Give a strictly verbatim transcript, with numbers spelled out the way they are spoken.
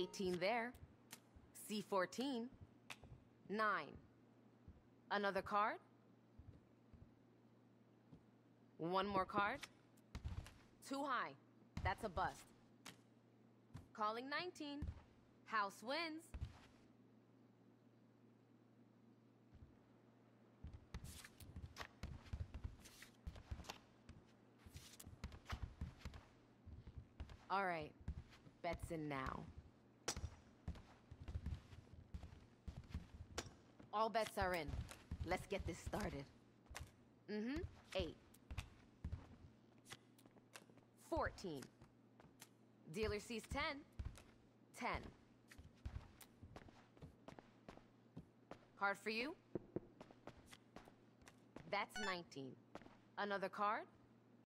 eighteen there. C fourteen. Nine. Another card. One more card. Too high. That's a bust. Calling nineteen. House wins. All right. Bets in now. All bets are in. Let's get this started. Mm-hmm. Eight. Fourteen. Dealer sees ten. Ten. Card for you? That's nineteen. Another card?